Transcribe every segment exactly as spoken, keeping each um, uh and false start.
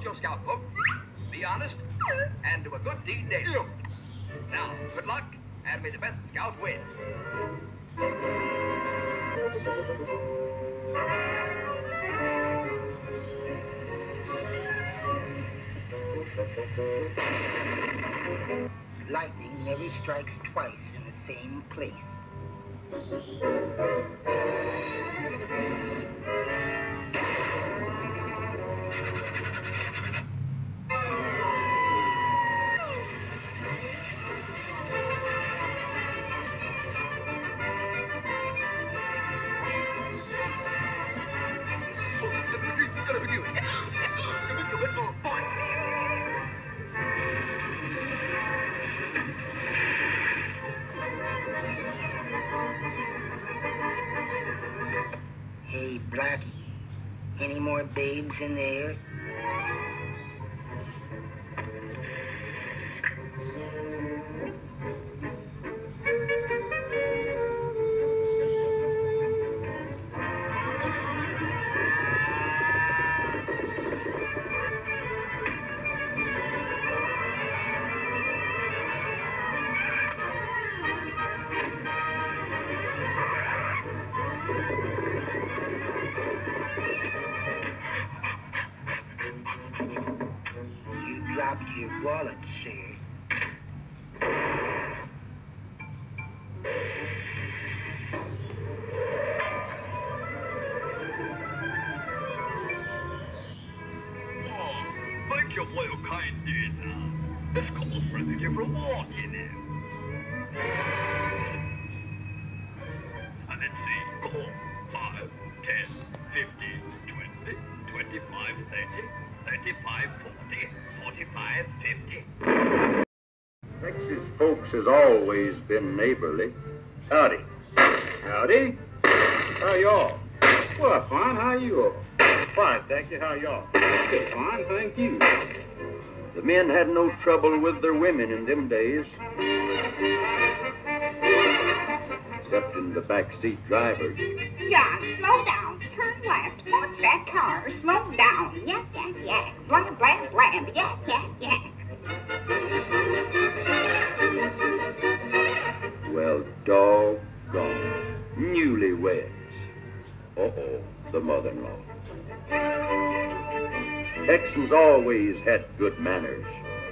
your scout book, be honest, and do a good deed daily. Now, good luck, and may the best scout win. Lightning never strikes twice in the same place. Hey, Blackie, any more babes in there? Dropped your wallet, sir. Oh, thank you for your kind deed. This calls for a little reward, you know. And let's see. Go. Five, ten, fifteen, twenty, twenty-five, thirty, thirty-five, forty, forty-five, fifty. Texas folks has always been neighborly. Howdy. Howdy. How y'all? Well, fine. How you all? Fine, thank you. How y'all? Good, fine, thank you. The men had no trouble with their women in them days. Except in the backseat drivers. John, slow down. Turn left. Watch that car. Slow down. Yak, yak, yak. Blast, blast, blast. Yak, yak, yak. Well, doggone. Newlyweds. Uh-oh, the mother-in-law. Texans always had good manners.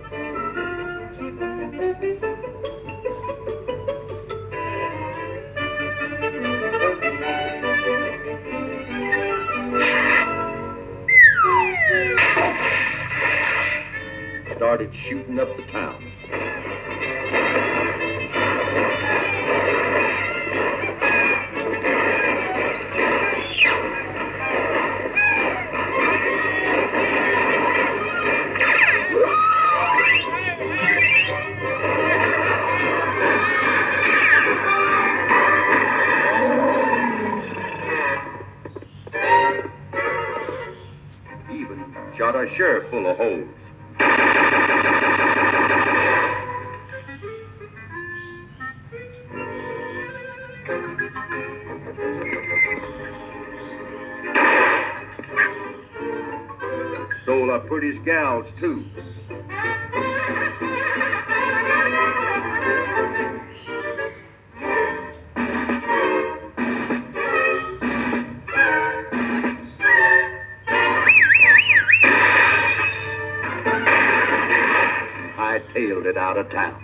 Started shooting up the town. Even shot a sheriff full of holes. Stole our prettiest gals, too. Hightailed it out of town.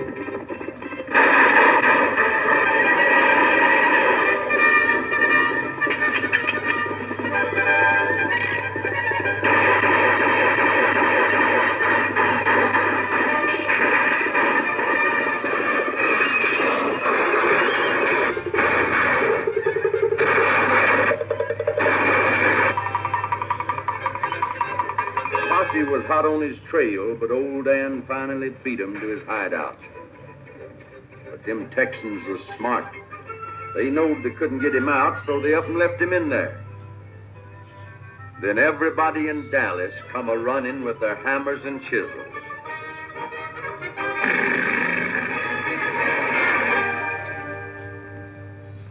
Posse was hot on his trail, but old Dan finally beat him to his hideout. But them Texans was smart. They knowed they couldn't get him out, so they up and left him in there. Then everybody in Dallas come a-running with their hammers and chisels.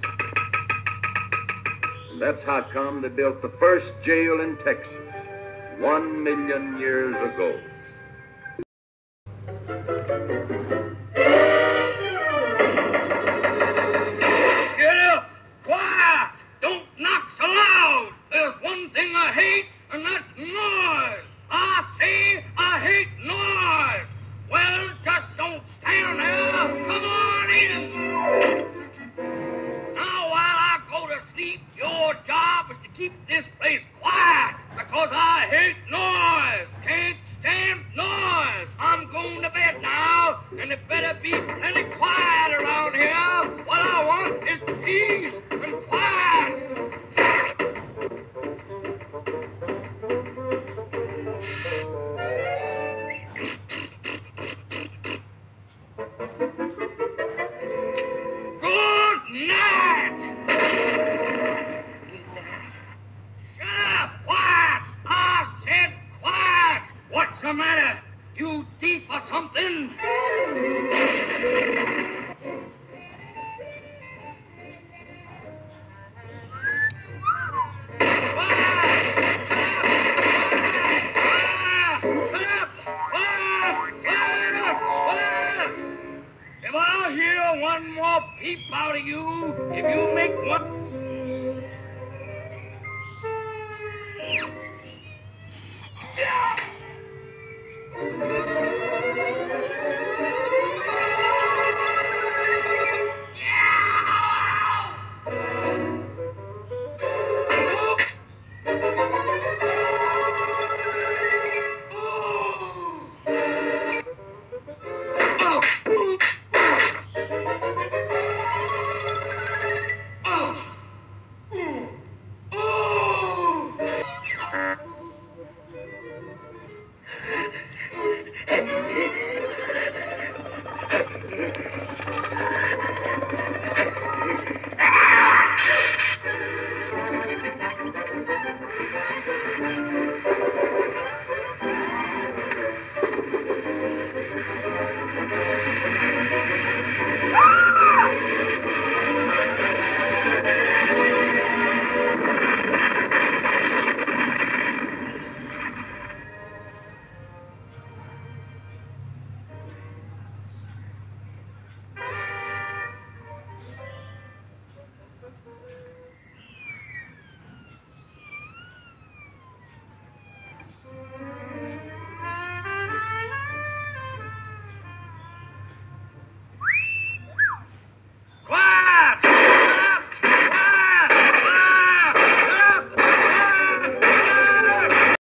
And that's how come they built the first jail in Texas. one million years ago. Get up! Quiet! Don't knock so loud! There's one thing I hate, and that's noise! I say I hate noise! Well, just don't stand there! Come on in! Now, while I go to sleep, your job is to keep this place quiet, because I hate noise! Can't stand noise! I'm going to bed now, and it better be plenty quiet around here. What I want is peace and quiet. Good night. Shut up, quiet. I said quiet. What's the matter? You thief or something? If I hear one more peep out of you, if you make one...